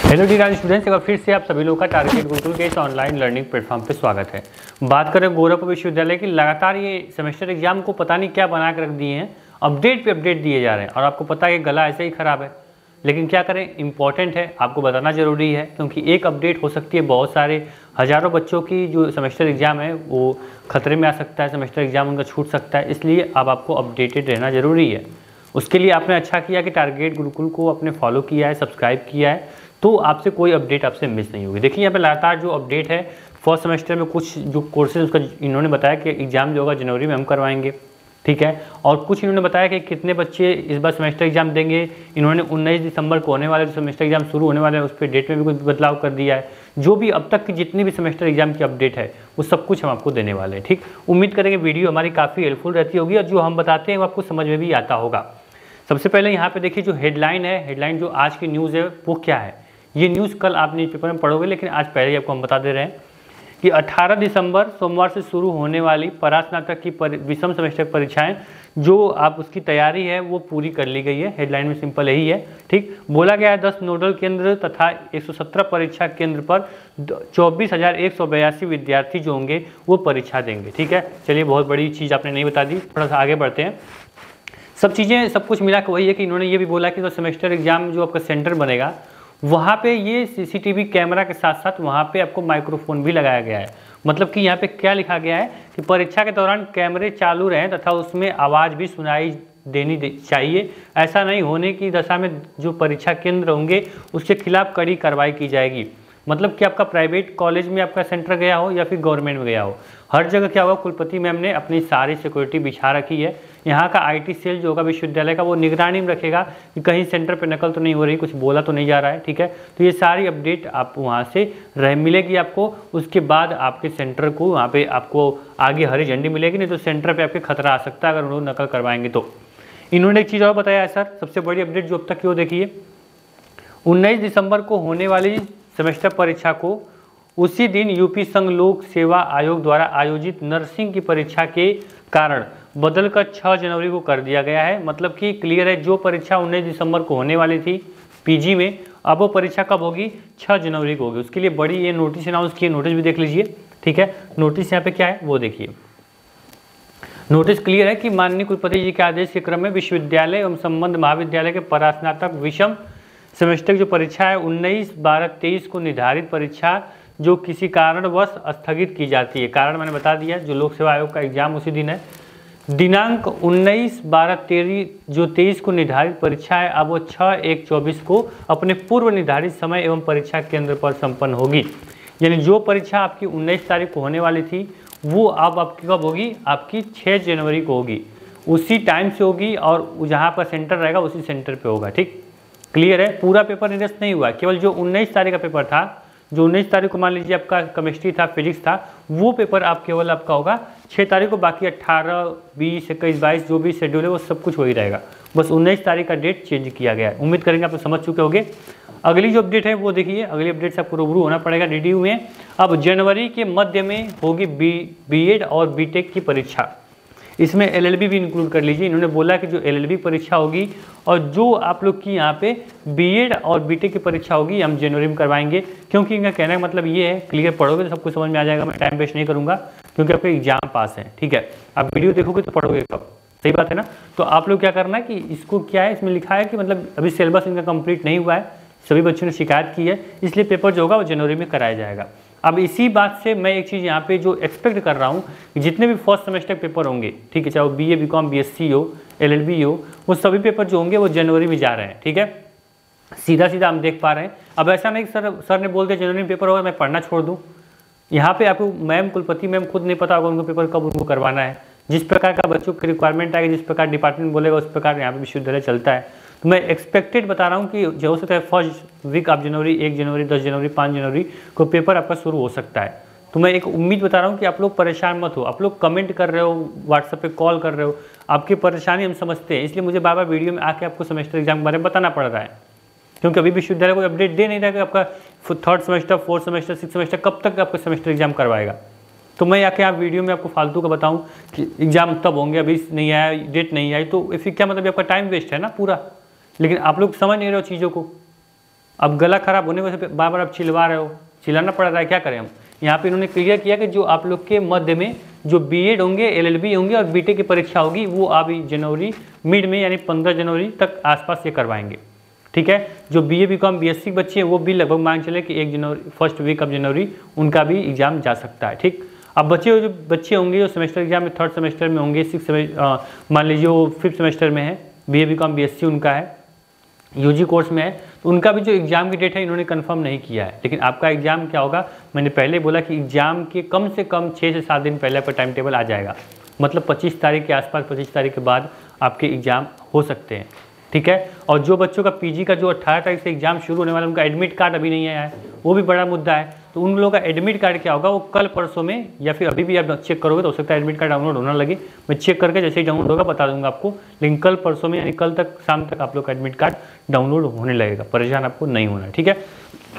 Hello dear students, एक बार फिर से आप सभी लोगों का टारगेट गुरुकुल के इस ऑनलाइन लर्निंग प्लेटफॉर्म पे स्वागत है। बात करें गोरखपुर विश्वविद्यालय की, लगातार ये सेमेस्टर एग्जाम को पता नहीं क्या बना के रख दिए हैं, अपडेट पे अपडेट दिए जा रहे हैं और आपको पता है कि गला ऐसे ही खराब है, लेकिन क्या करें, इंपॉर्टेंट है, आपको बताना जरूरी है क्योंकि एक अपडेट हो सकती है बहुत सारे हज़ारों बच्चों की जो सेमेस्टर एग्जाम है वो खतरे में आ सकता है, सेमेस्टर एग्जाम उनका छूट सकता है, इसलिए अब आपको अपडेटेड रहना जरूरी है। उसके लिए आपने अच्छा किया कि टारगेट गुरुकुल को आपने फॉलो किया है, सब्सक्राइब किया है, तो आपसे कोई अपडेट आपसे मिस नहीं होगी। देखिए यहाँ पे लगातार जो अपडेट है, फर्स्ट सेमेस्टर में कुछ जो कोर्सेज उसका इन्होंने बताया कि एग्जाम जो होगा जनवरी में हम करवाएंगे, ठीक है। और कुछ इन्होंने बताया कि कितने बच्चे इस बार सेमेस्टर एग्जाम देंगे। इन्होंने 19 दिसंबर को होने वाले जो सेमेस्टर एग्जाम शुरू होने वाले हैं उस पर डेट में भी कुछ बदलाव कर दिया है। जो भी अब तक की जितनी भी सेमेस्टर एग्जाम की अपडेट है वो सब कुछ हम आपको देने वाले हैं, ठीक। उम्मीद करेंगे वीडियो हमारी काफ़ी हेल्पफुल रहती होगी और जो हम बताते हैं वो आपको समझ में भी आता होगा। सबसे पहले यहाँ पे देखिए जो हेडलाइन है, हेडलाइन जो आज की न्यूज़ है वो क्या है। ये न्यूज़ कल आप न्यूज़पेपर में पढ़ोगे, लेकिन आज पहले ही आपको हम बता दे रहे हैं कि 18 दिसंबर सोमवार से शुरू होने वाली परास्नातक की विषम सेमेस्टर परीक्षाएं जो आप उसकी तैयारी है वो पूरी कर ली गई है। हेडलाइन में सिंपल यही है, ठीक। बोला गया है 10 नोडल केंद्र तथा 117 परीक्षा केंद्र पर 24,182 विद्यार्थी जो होंगे वो परीक्षा देंगे, ठीक है। चलिए, बहुत बड़ी चीज़ आपने नहीं बता दी, थोड़ा सा आगे बढ़ते हैं। सब चीज़ें सब कुछ मिला के वही है कि इन्होंने ये भी बोला कि जो सेमेस्टर एग्जाम जो आपका सेंटर बनेगा वहाँ पे ये सीसीटीवी कैमरा के साथ साथ वहाँ पे आपको माइक्रोफोन भी लगाया गया है। मतलब कि यहाँ पे क्या लिखा गया है कि परीक्षा के दौरान कैमरे चालू रहें तथा उसमें आवाज़ भी सुनाई देनी चाहिए। ऐसा नहीं होने की दशा में जो परीक्षा केंद्र होंगे उसके खिलाफ कड़ी कार्रवाई की जाएगी। मतलब कि आपका प्राइवेट कॉलेज में आपका सेंटर गया हो या फिर गवर्नमेंट में गया हो, हर जगह क्या होगा, कुलपति मैम ने अपनी सारी सिक्योरिटी बिछा रखी है। यहाँ का आईटी सेल जो होगा विश्वविद्यालय का वो निगरानी में रखेगा कि कहीं सेंटर पे नकल तो नहीं हो रही, कुछ बोला तो नहीं जा रहा है, ठीक है। तो ये सारी अपडेट आप वहाँ से मिलेगी आपको। उसके बाद आपके सेंटर को वहाँ पे आपको आगे हरी झंडी मिलेगी, नहीं तो सेंटर पर आपके खतरा आ सकता है अगर उन्होंने नकल करवाएंगे तो। इन्होंने एक चीज़ और बताया है सर, सबसे बड़ी अपडेट जो अब तक की वो देखिए, 19 दिसंबर को होने वाली सेमेस्टर परीक्षा को उसी दिन यूपी संघ लोक सेवा आयोग द्वारा आयोजित नर्सिंग की परीक्षा के कारण बदलकर 6 जनवरी को कर दिया गया है। मतलब कि क्लियर है, जो परीक्षा 19 दिसंबर को होने वाली थी पीजी में, अब वो परीक्षा कब होगी, 6 जनवरी को होगी। उसके लिए बड़ी ये नोटिस अनाउंस की, नोटिस भी देख लीजिए, ठीक है। नोटिस यहाँ पे क्या है वो देखिए। नोटिस क्लियर है कि माननीय कुलपति जी के आदेश के क्रम में विश्वविद्यालय एवं संबंध महाविद्यालय के परास्नातक विषम सेमेस्टर की जो परीक्षा है 19-12-23 को निर्धारित परीक्षा जो किसी कारणवश स्थगित की जाती है। कारण मैंने बता दिया, जो लोक सेवा आयोग का एग्जाम उसी दिन है। दिनांक 19-12-23 जो 23 को निर्धारित परीक्षा है अब वो 6-1-24 को अपने पूर्व निर्धारित समय एवं परीक्षा केंद्र पर संपन्न होगी। यानी जो परीक्षा आपकी 19 तारीख को होने वाली थी वो अब आपकी कब होगी, आपकी 6 जनवरी को होगी। उसी टाइम से होगी और जहाँ पर सेंटर रहेगा उसी सेंटर पर होगा, ठीक। क्लियर है, पूरा पेपर निरस्त नहीं हुआ, केवल जो 19 तारीख का पेपर था, जो 19 तारीख को मान लीजिए आपका केमिस्ट्री था, फिजिक्स था, वो पेपर आप केवल आपका होगा 6 तारीख को। बाकी 18, 20, 21, 22 जो भी शेड्यूल है वो सब कुछ वही रहेगा, बस 19 तारीख का डेट चेंज किया गया है। उम्मीद करेंगे आप तो समझ चुके होंगे। अगली जो अपडेट है वो देखिए, अगली अपडेट से आपको रूबरू होना पड़ेगा डीडीयू में। अब जनवरी के मध्य में होगी बीएड और बीटेक की परीक्षा, इसमें एलएलबी भी इंक्लूड कर लीजिए। इन्होंने बोला कि जो एलएलबी परीक्षा होगी और जो आप लोग की यहाँ पे बीएड और बीटेक की परीक्षा होगी हम जनवरी में करवाएंगे, क्योंकि इनका कहने का मतलब ये है, क्लियर पढ़ोगे तो सब कुछ समझ में आ जाएगा, मैं टाइम वेस्ट नहीं करूँगा क्योंकि आपके एग्जाम पास है, ठीक है। आप वीडियो देखोगे तो पढ़ोगे कब, सही बात है ना। तो आप लोग क्या करना है कि इसको क्या है, इसमें लिखा है कि मतलब अभी सिलेबस इनका कंप्लीट नहीं हुआ है, सभी बच्चों ने शिकायत की है, इसलिए पेपर जो होगा वो जनवरी में कराया जाएगा। अब इसी बात से मैं एक चीज़ यहाँ पे जो एक्सपेक्ट कर रहा हूँ कि जितने भी फर्स्ट सेमेस्टर पेपर होंगे, ठीक है, चाहे वो बीए, बीकॉम, बीएससी हो, एलएलबी हो, वो सभी पेपर जो होंगे वो जनवरी में जा रहे हैं, ठीक है। सीधा सीधा हम देख पा रहे हैं। अब ऐसा नहीं सर ने बोल दिया जनवरी में पेपर होगा, मैं पढ़ना छोड़ दूँ। यहाँ पे आपको मैम, कुलपति मैम खुद नहीं पता होगा उनको पेपर कब उनको करवाना है। जिस प्रकार का बच्चों की रिक्वायरमेंट आएगी, जिस प्रकार डिपार्टमेंट बोलेगा उस प्रकार यहाँ पे विश्वविद्यालय चलता है। तो मैं एक्सपेक्टेड बता रहा हूँ कि जो हो सकता है फर्स्ट वीक आप जनवरी, 1 जनवरी, 10 जनवरी, 5 जनवरी को पेपर आपका शुरू हो सकता है। तो मैं एक उम्मीद बता रहा हूँ कि आप लोग परेशान मत हो। आप लोग कमेंट कर रहे हो, व्हाट्सएप पे कॉल कर रहे हो, आपकी परेशानी हम समझते हैं, इसलिए मुझे बार बार वीडियो में आके आपको सेमेस्टर एग्जाम के बारे में बताना पड़ रहा है, क्योंकि अभी विश्वविद्यालय कोई अपडेट दे नहीं रहा है कि आपका 3rd semester, 4th semester, 6th semester कब तक आपका सेमेस्टर एग्जाम करवाएगा। तो मैं आके आप वीडियो में आपको फालतू का बताऊं कि एग्जाम तब होंगे, अभी नहीं आया, डेट नहीं आई, तो फिर क्या मतलब आपका टाइम वेस्ट है ना पूरा। लेकिन आप लोग समझ नहीं रहे हो चीज़ों को, अब गला खराब होने की वजह से बार बार आप चिल्ला रहे हो, चिल्लाना पड़ रहा है, क्या करें हम। यहाँ पे इन्होंने क्लियर किया कि जो आप लोग के मध्य में जो बीएड होंगे, एलएलबी होंगे और बीटेक की परीक्षा होगी वो अभी जनवरी मिड में यानी 15 जनवरी तक आसपास ये करवाएंगे, ठीक है। जो बीए बीकॉम बीएससी बच्चे हैं वो भी लगभग मान चले कि 1 जनवरी फर्स्ट वीक ऑफ जनवरी उनका भी एग्जाम जा सकता है, ठीक। अब जो बच्चे होंगे जो सेमेस्टर एग्जाम में 3rd सेमेस्टर में होंगे, 6 मान लीजिए वो 5th सेमेस्टर में है, बीए बीकॉम बीएससी उनका है, यूजी कोर्स में है, तो उनका भी जो एग्ज़ाम की डेट है इन्होंने कंफर्म नहीं किया है। लेकिन आपका एग्ज़ाम क्या होगा, मैंने पहले बोला कि एग्ज़ाम के कम से कम 6 से 7 दिन पहले आपका टाइम टेबल आ जाएगा, मतलब 25 तारीख के आसपास, 25 तारीख के बाद आपके एग्ज़ाम हो सकते हैं, ठीक है। और जो बच्चों का पीजी का जो 18 तारीख से एग्जाम शुरू होने वाला, उनका एडमिट कार्ड अभी नहीं आया है, वो भी बड़ा मुद्दा है। तो उन लोगों का एडमिट कार्ड क्या होगा, वो कल परसों में या फिर अभी भी आप चेक करोगे तो हो सकता है एडमिट कार्ड डाउनलोड होना लगे, मैं चेक करके जैसे ही डाउनलोड होगा बता दूंगा आपको। लेकिन कल परसों में यानी कल तक शाम तक आप लोग का एडमिट कार्ड डाउनलोड होने लगेगा, परेशान आपको नहीं होना है, ठीक है।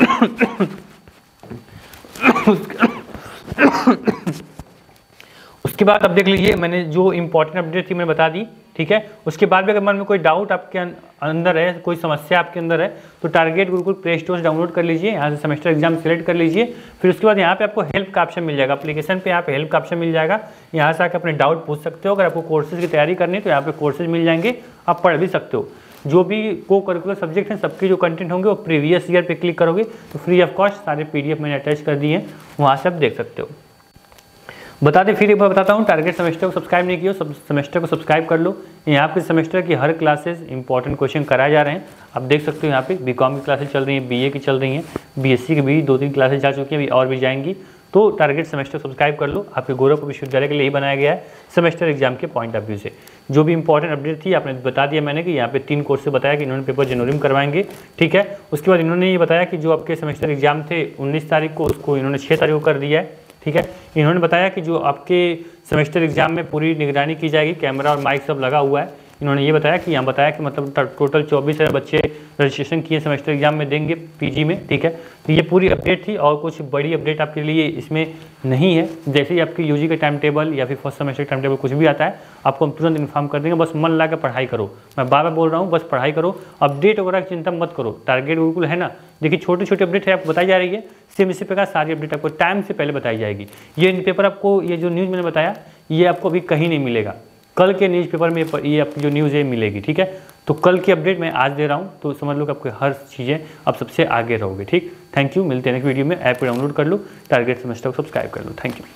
उसके बाद अब देख लीजिए, मैंने जो इंपॉर्टेंट अपडेट थी मैंने बता दी, ठीक है। उसके बाद भी अगर मन में कोई डाउट आपके अंदर है, कोई समस्या आपके अंदर है, तो टारगेट गुरुकुल प्ले स्टोर से डाउनलोड कर लीजिए, यहाँ से सेमेस्टर एग्जाम सेलेक्ट कर लीजिए। फिर उसके बाद यहाँ पे आपको हेल्प का ऑप्शन मिल जाएगा, एप्लीकेशन पे यहाँ पे हेल्प का ऑप्शन मिल जाएगा, यहाँ से आकर अपने डाउट पूछ सकते हो। अगर आपको कोर्सेज की तैयारी करनी है तो यहाँ पे कोर्सेज मिल जाएंगे, आप पढ़ भी सकते हो। जो भी को करिकुलर सब्जेक्ट हैं सबके जो कंटेंट होंगे वो प्रीवियस ईयर पे क्लिक करोगे तो फ्री ऑफ कॉस्ट सारे PDF मैंने अटैच कर दिए हैं, वहाँ से आप देख सकते हो। बता दें, फिर एक बार बताता हूँ, टारगेट सेमेस्टर को सब्सक्राइब नहीं किया सब सेमेस्टर को सब्सक्राइब कर लो। यहाँ पे सेमेस्टर की हर क्लासेस इंपॉर्टेंट क्वेश्चन कराए जा रहे हैं, आप देख सकते हो। यहाँ पे बीकॉम की क्लासेस चल रही हैं, BA की चल रही हैं, BSc की भी 2-3 क्लासेस जा चुकी हैं, अभी और भी जाएंगी। तो टारगेट सेमेस्टर सब्सक्राइब कर लो, आपके गोरखपुर विश्वविद्यालय के लिए ही बनाया गया है सेमेस्टर एग्जाम के पॉइंट ऑफ व्यू से। जो भी इंपॉर्टेंट अपडेट थी आपने बता दिया मैंने कि यहाँ पे 3 कोर्स से बताया कि इन्होंने पेपर जनवरी में करवाएंगे, ठीक है। उसके बाद इन्होंने ये बताया कि जो आपके सेमेस्टर एग्जाम थे 19 तारीख को, उसको इन्होंने 6 तारीख को कर दिया है, ठीक है। इन्होंने बताया कि जो आपके सेमेस्टर एग्जाम में पूरी निगरानी की जाएगी, कैमरा और माइक सब लगा हुआ है। इन्होंने ये बताया कि यहाँ बताया कि मतलब टोटल 24,000 बच्चे रजिस्ट्रेशन किए सेमेस्टर एग्जाम में देंगे पीजी में, ठीक है। तो ये पूरी अपडेट थी और कुछ बड़ी अपडेट आपके लिए इसमें नहीं है। जैसे ही आपकी यूजी का टाइम टेबल या फिर फर्स्ट सेमेस्टर टाइम टेबल कुछ भी आता है आपको हम तुरंत इन्फॉर्म कर देंगे, बस मन लगा के पढ़ाई करो। मैं बार बार बोल रहा हूँ, बस पढ़ाई करो, अपडेट वगैरह की चिंता मत करो। टारगेट गुरुकुल है ना, देखिए छोटी छोटी अपडेट है आपको बताई जा रही है, सेम इसी प्रकार सारी अपडेट आपको टाइम से पहले बताई जाएगी। ये पेपर आपको, ये जो न्यूज़ मैंने बताया ये आपको अभी कहीं नहीं मिलेगा, कल के न्यूज़पेपर में ये आपकी जो न्यूज़ है मिलेगी, ठीक है। तो कल की अपडेट मैं आज दे रहा हूँ, तो समझ लो कि आपको हर चीज़ें अब सबसे आगे रहोगे, ठीक। थैंक यू, मिलते हैं नेक्स्ट वीडियो में। ऐप डाउनलोड कर लो, टारगेट सेमेस्टर को सब्सक्राइब कर लो, थैंक यू।